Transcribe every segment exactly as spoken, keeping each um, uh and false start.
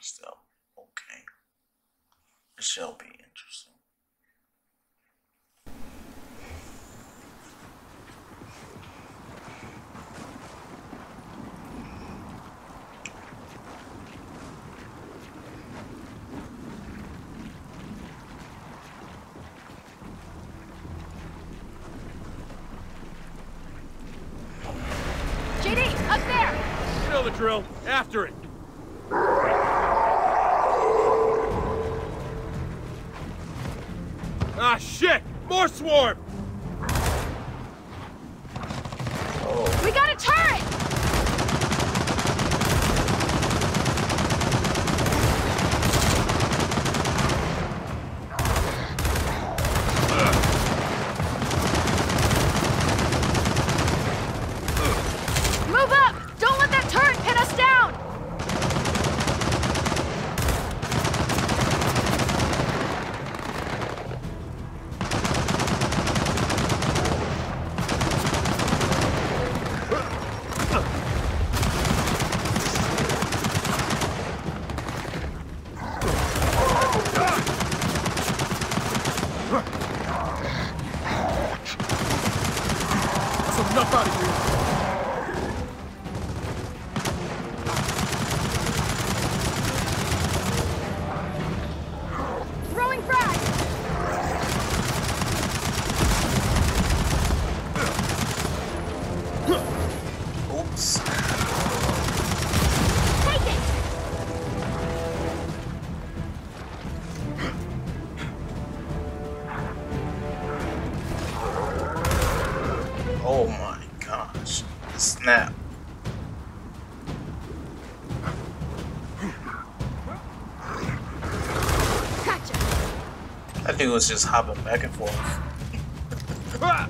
still. Okay. It shall be interesting. J D, up there! You know the drill. After it. Ah, shit! More swarm! Oh. We got a turret! Move up! Don't let that turret pin us down! That's enough out of here. Throwing frag! Oops. Take it! Oh my gosh. Snap. Gotcha! I think it was just hopping back and forth. Ah!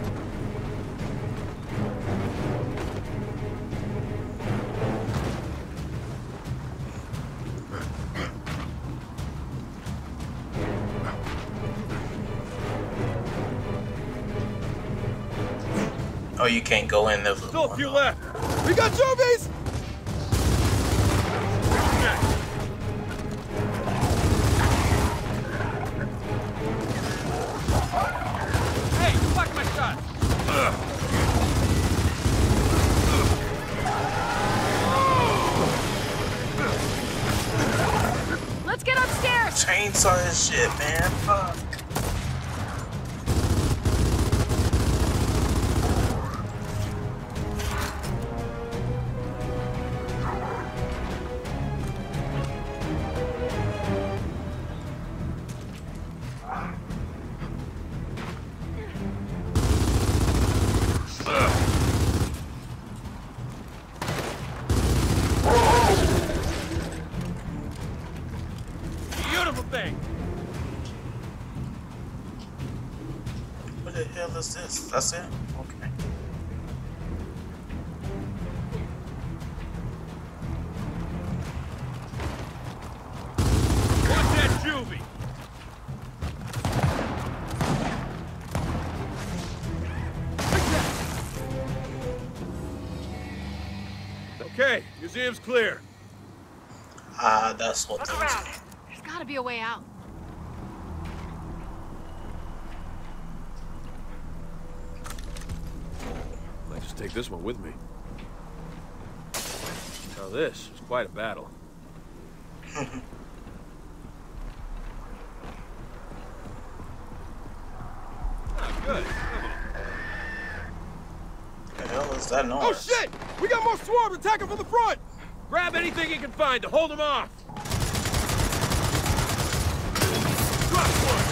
Oh, you can't go in there. Still a few left. We got zombies! Hey, block my shot! Let's get upstairs! Chainsaw this shit, man. Fuck. Beautiful thing! What the hell is this? That's it? Okay. Watch that juvie! Okay, museum's clear. Ah, that's what Look those around. There's gotta be a way out. Might just take this one with me. Now this was quite a battle. Ah, good. What the hell is that noise? Oh shit! We got more swarms attacking from the front! Grab anything you can find to hold them off! Drop one!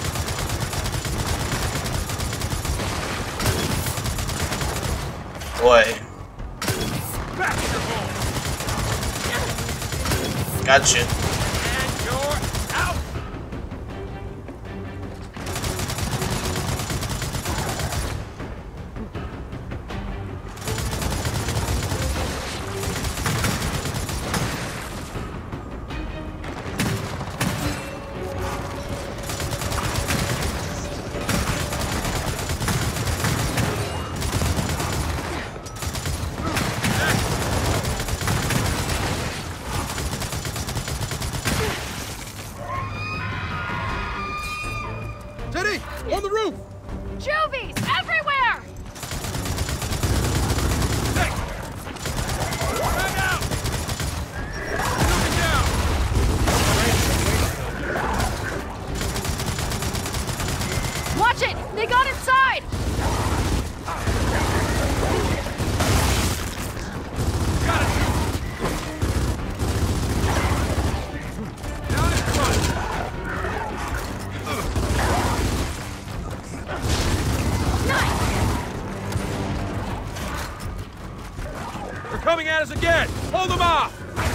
Boy, Back in your home! gotcha. And you're out! On the roof! Juvies everywhere! Hey! Back out! Moving down! Watch it! They got inside! Got it! Down in front! Nice! They're coming at us again! Hold them off!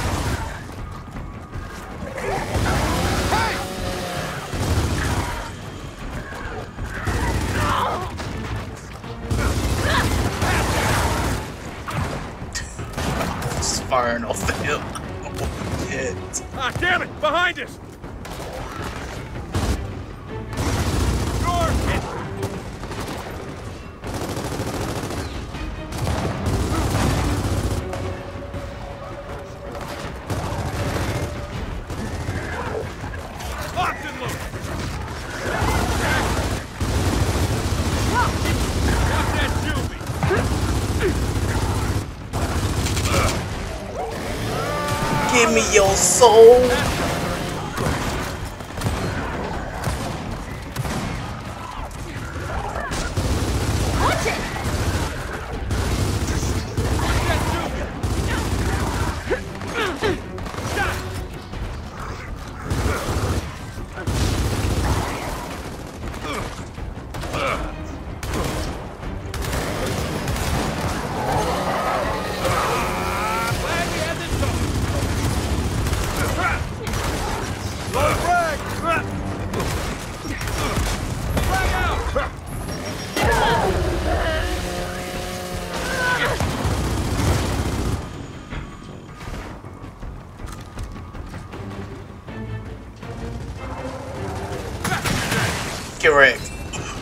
Just firing off the hill. Oh, shit. Ah, damn it! Behind us! Door! Locked and loaded! Got that Juvie! Give me your soul. Watch it! That Juvie! Shot! Glad we had this talk. Low frag! Frag out! Correct.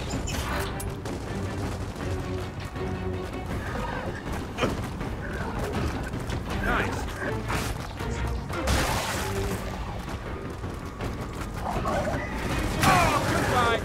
Nice. Oh, goodbye.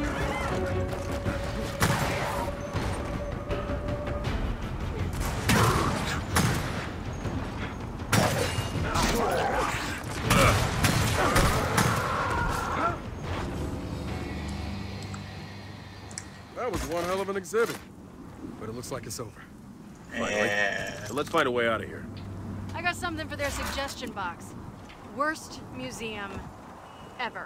That was one hell of an exhibit. But it looks like it's over. Yeah. So let's find a way out of here. I got something for their suggestion box. Worst museum ever.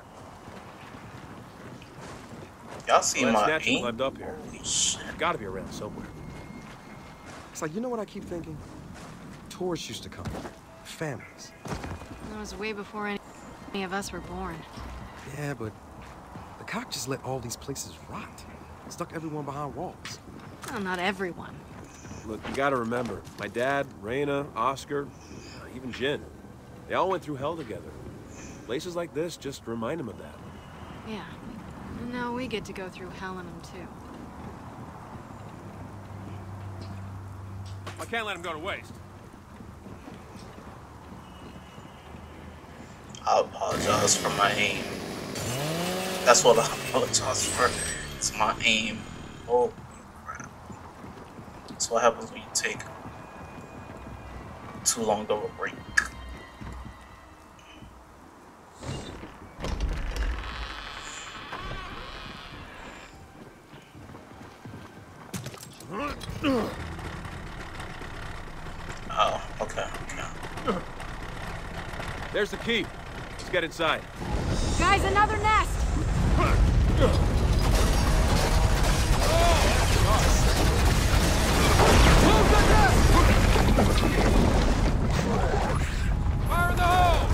Y'all see Well, my that statue aim? climbed up here. Holy shit. Gotta be around somewhere. It's like, you know what I keep thinking? Tourists used to come. Families. That was way before any, any of us were born. Yeah, but the cop just let all these places rot. Stuck everyone behind walls. Well, not everyone. Look, you gotta remember, my dad, Raina, Oscar, even Jin, they all went through hell together. Places like this just remind them of that. Yeah. And now we get to go through hell in them too. I can't let him go to waste. I apologize for my aim. That's what I apologize for. It's my aim. Oh crap. That's what happens when you take too long of a break. Oh, okay, okay. There's the key. Let's get inside. Guys, another nest! Fire in the hole!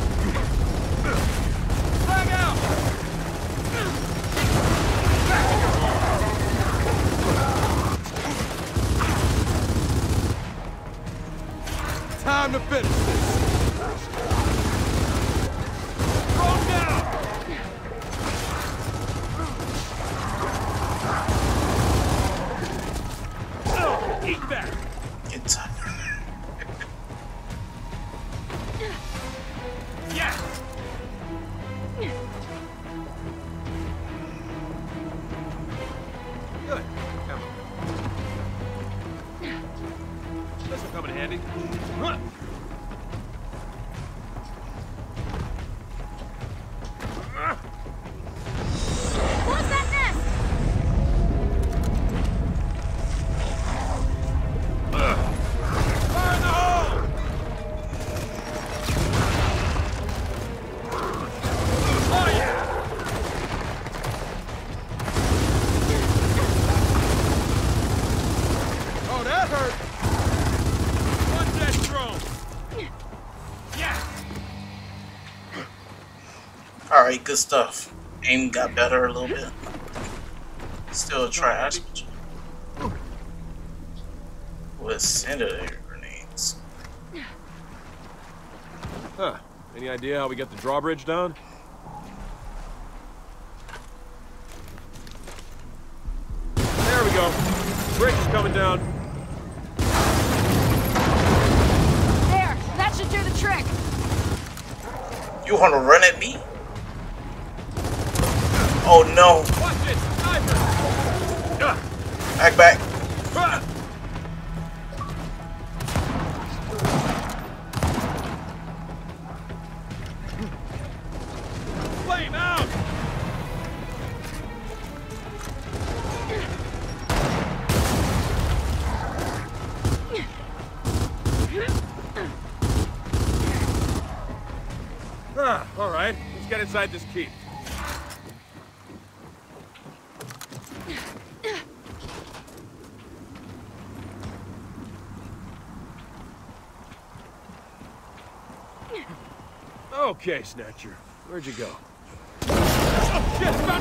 Flag out! Time to finish this. Throw down! Eat that! Get tired. Yes! come in handy. Close that nest! Fire in the hole! Oh yeah! Oh, that hurt! One dead drone! Yeah! Alright, good stuff. Aim got better a little bit. Still trash. With incendiary grenades. Huh. Any idea how we get the drawbridge down? There we go. Bridge is coming down. There! That should do the trick! You want to run at me? Oh no! Watch it! Sniper! Back, back! Ah! Flame out! Ah, all right. Let's get inside this keep. Okay, Snatcher. Where'd you go? Oh, shit! Found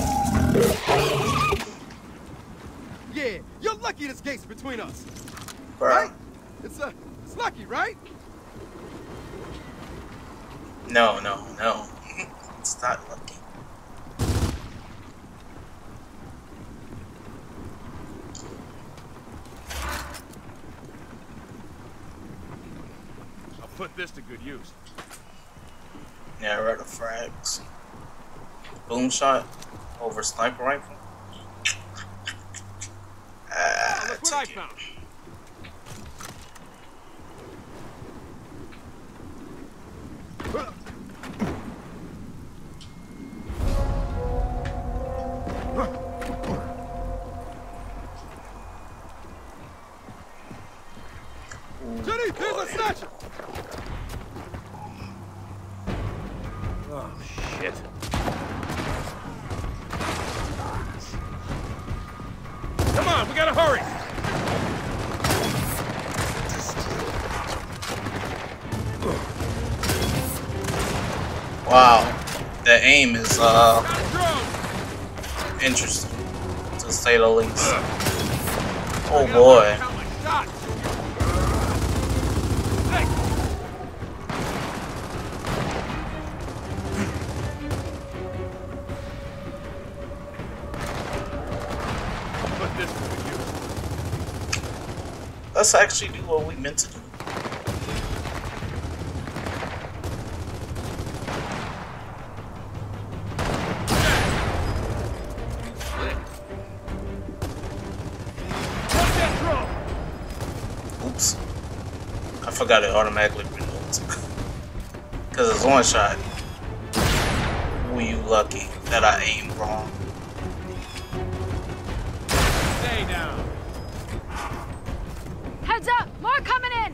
us! Yeah, you're lucky this gate's between us. Bruh. Right? It's, uh, it's lucky, right? No, no, no. It's not lucky. I'll put this to good use. Yeah, right, the frags. Boom shot over sniper rifle. Ah, Look what I take it. found. Jenny, there's a snatcher! Oh, shit. Come on, we gotta hurry! Wow, the aim is uh Got a drone! interesting, to say the least. I Oh gotta boy. count my shots. Hey! Put this to good use. Let's actually do what we meant to do. Put that drone! Oops. I forgot it automatically reloads. Because it's one shot. Were you lucky that I aimed wrong? Stay down. Heads up! More coming in!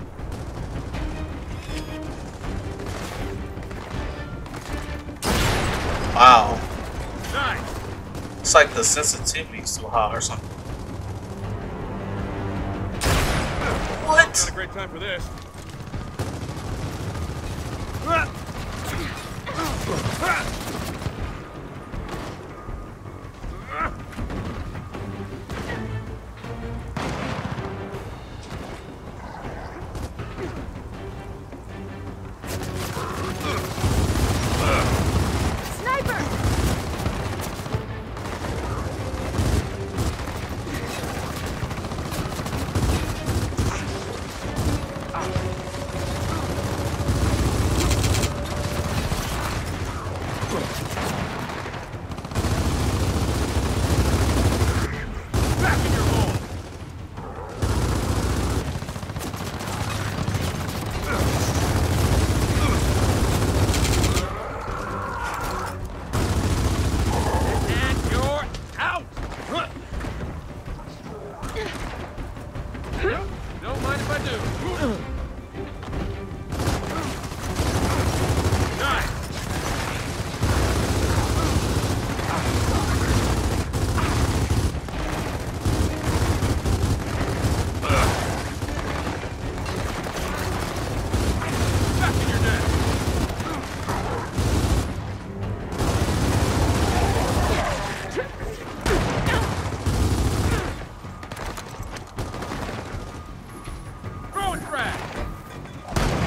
Wow. Nice. It's like the sensitivity is too high or something. Not What? a great time for this. Sniper!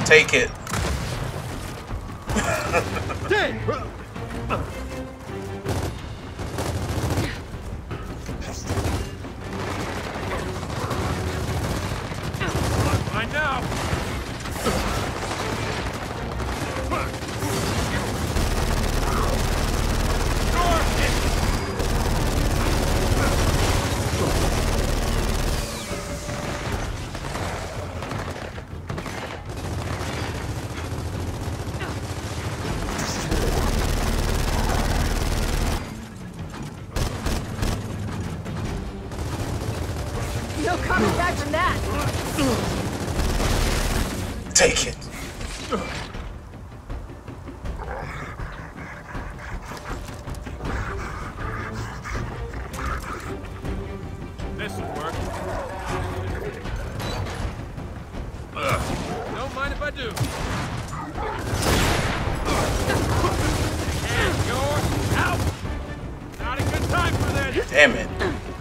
Take it. Fine now. No coming back from that. Take it. This'll work. Ugh. Don't mind if I do. And you're out. Not a good time for this. Damn it.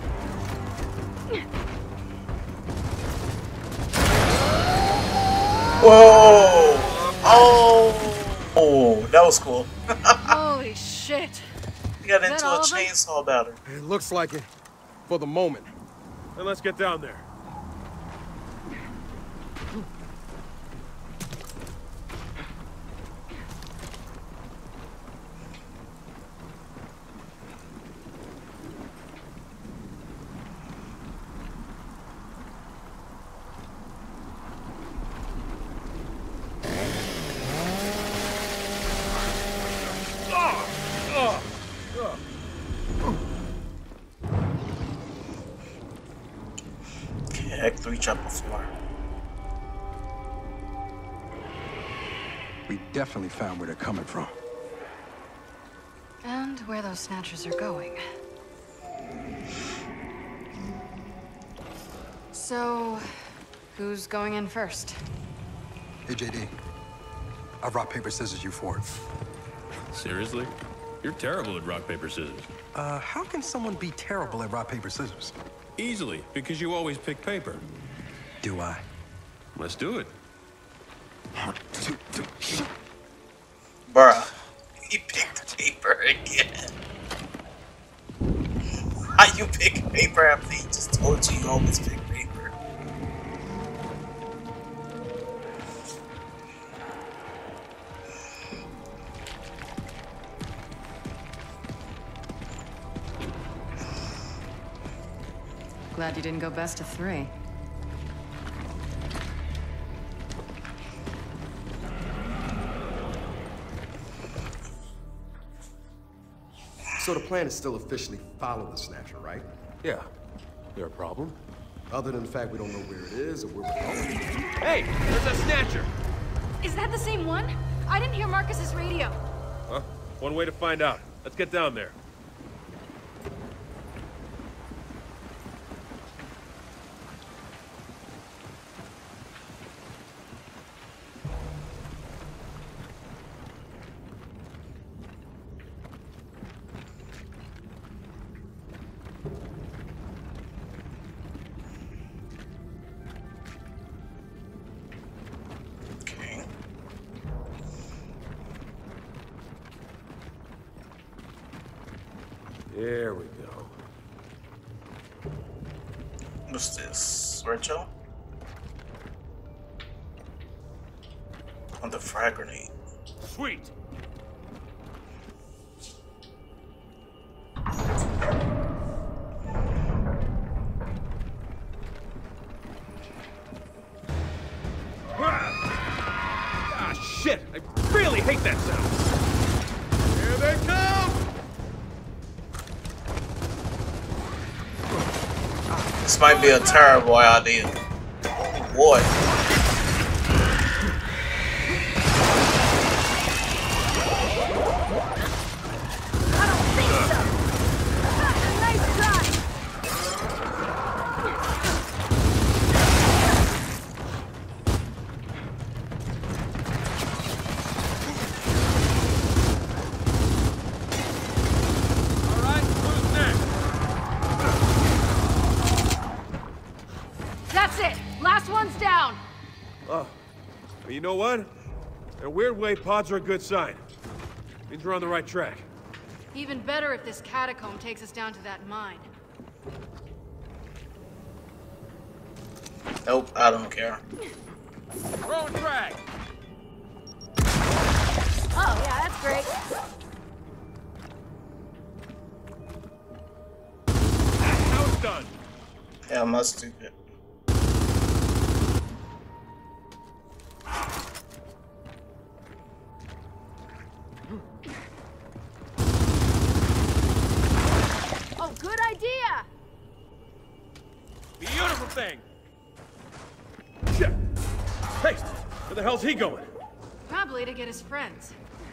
Whoa! Oh! Oh, that was cool. Holy shit. We got Is that into a all of them? chainsaw battle. It looks like it for the moment. Then let's get down there. Okay, Act three, chapter four. We definitely found where they're coming from. And where those snatchers are going. So, who's going in first? Hey, J D. I've rock, paper, scissors you for it. Seriously? You're terrible at rock, paper, scissors. Uh, how can someone be terrible at rock, paper, scissors? Easily, because you always pick paper. Do I? Let's do it. Bruh, he picked paper again. How you pick paper after he just told you you always pick paper? Glad you didn't go best of three. So the plan is still officially follow the Snatcher, right? Yeah. There a problem? Other than the fact we don't know where it is or where we're going. Hey, there's that snatcher. Is that the same one? I didn't hear Marcus's radio. Huh? One way to find out. Let's get down there. Okay. There we go. What's this? Rachel? On the frag grenade. Sweet. Ah, shit! I really hate that sound. Here they come! This might be a terrible idea. Oh boy. I don't think so. Nice try. All right, who's next? That's it. Last one's down. you know what? In a weird way, pods are a good sign. Means we're on the right track. Even better if this catacomb takes us down to that mine. Nope, I don't care. Throwing frag! Oh, yeah, that's great. Now it's done. Yeah, I'm not stupid. Oh, good idea! Beautiful thing! Shit! Hey! Where the hell's he going? Probably to get his friends.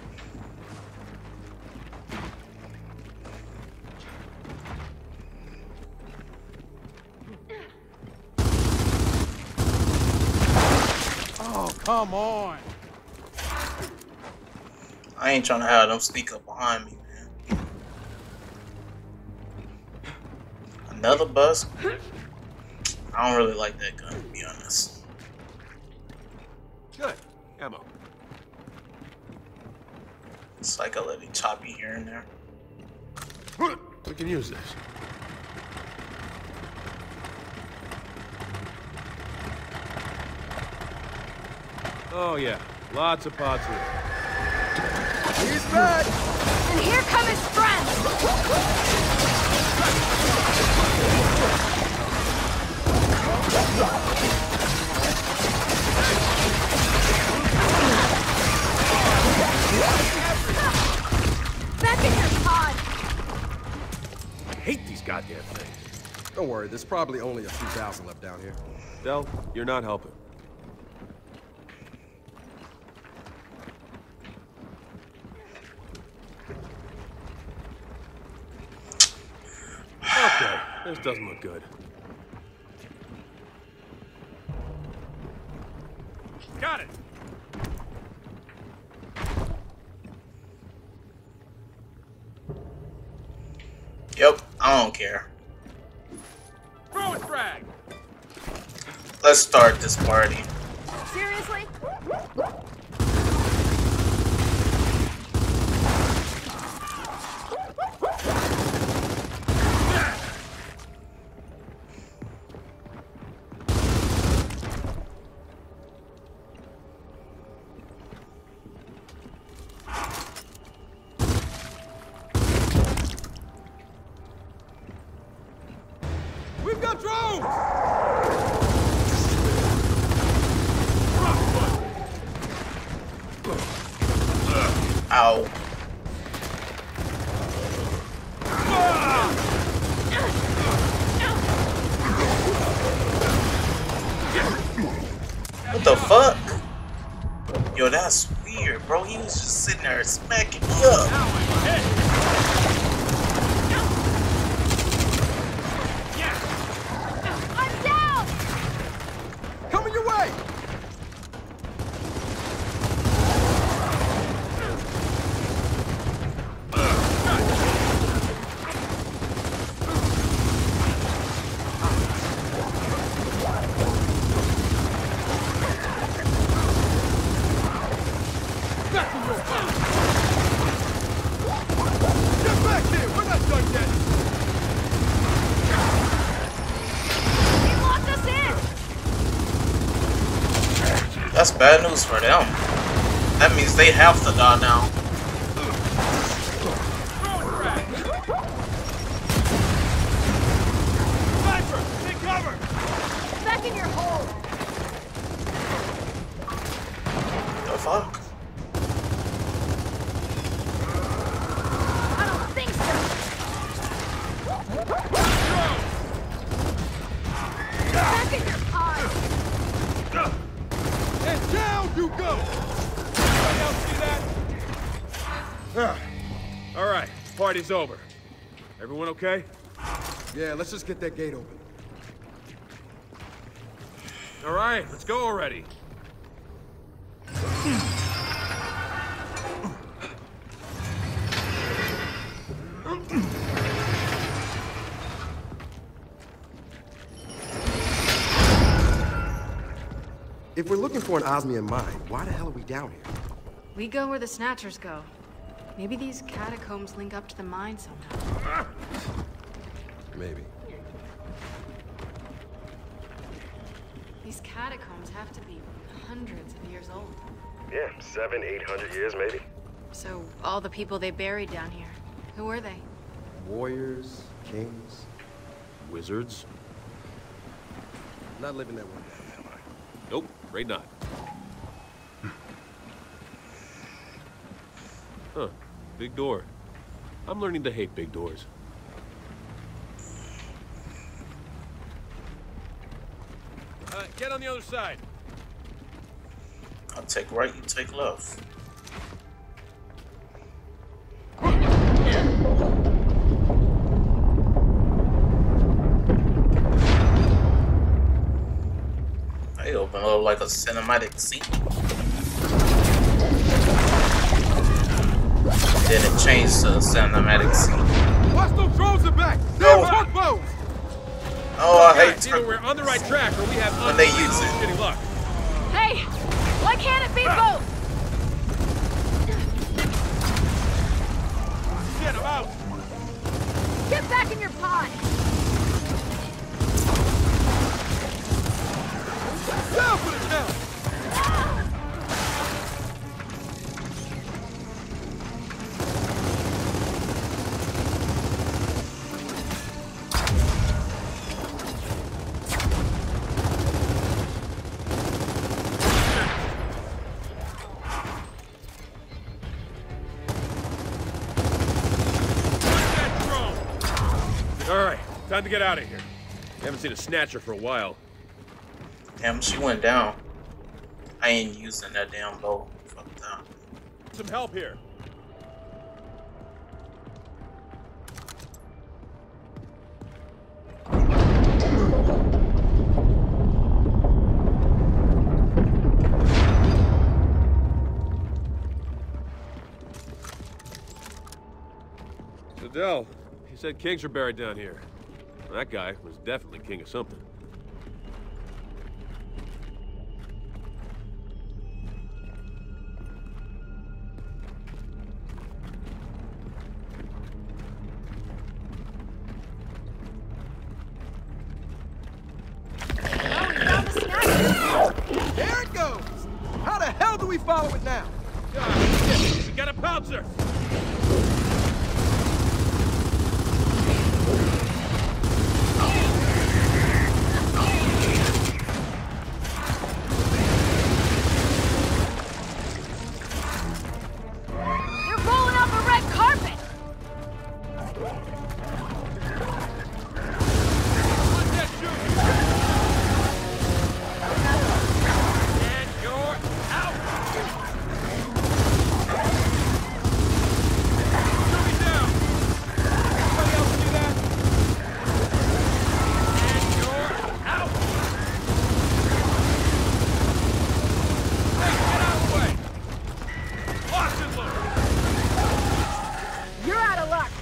Oh, come on. I ain't trying to have them sneak up behind me, man. Another bus? I don't really like that gun, to be honest. Good. Ammo. It's like a little choppy here and there. We can use this. Oh yeah, lots of pods here. He's back! And here come his friends! Back in your pod! I hate these goddamn things. Don't worry, there's probably only a few thousand left down here. Del, you're not helping. Okay, this doesn't look good. Got it! Yep, I don't care. Throw it, frag! Let's start this party. Seriously? We've got drones! Ow. What the fuck? Yo, that's weird, bro. He was just sitting there smacking me up. I'm down! Coming your way! Get back here! We're not done yet! He locked us in! That's bad news for them. That means they have to die now. Back in your hole! The fuck? I don't think so! Back in your pod! And down you go! Anybody else see that? Ah. All right, party's over. Everyone okay? Yeah, let's just get that gate open. All right, let's go already. If we're looking for an Osmium mine, why the hell are we down here? We go where the Snatchers go. Maybe these catacombs link up to the mine somehow. Maybe. These catacombs have to be hundreds of years old. Yeah, seven, eight hundred years maybe. So, all the people they buried down here, who were they? Warriors, kings. Wizards? Not living that one down, am I? Nope, afraid not. Huh, big door. I'm learning to hate big doors. Uh, get on the other side. I'll take right, you take left. They open up like a cinematic scene. Then it changed to a cinematic scene. Hostile drones are back! No. Tugboats! Oh, I hate Either we're on the right track or we have when they use it. shitty luck. Hey! Why can't it be both? Shit, I'm out! Get back in your pod! Down for the count! Alright, time to get out of here. We haven't seen a Snatcher for a while. Damn, she went down. I ain't using that damn bow. Fuck that. Some help here. Adele, he said kings are buried down here. Well, that guy was definitely king of something. There it goes! How the hell do we follow it now? Ah, shit, we got a pouncer! They're rolling out the red carpet! Let that shoot! And you're out! Shoot me down! Anybody else do that? And you're out! Hey, get out of the way! Lock and load! You're out of luck!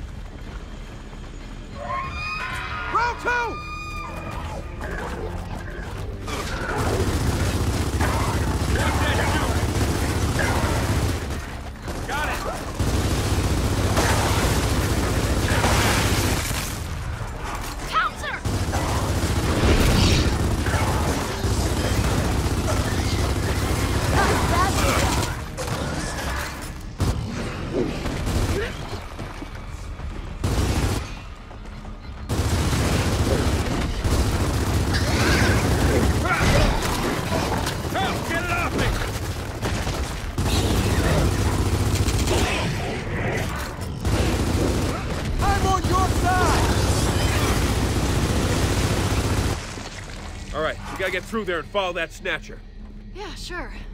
Round two! Watch that shoot! Got it! Pouncer! Help! Get it off me! I'm on your side! All right, we gotta get through there and follow that Snatcher. Yeah, sure.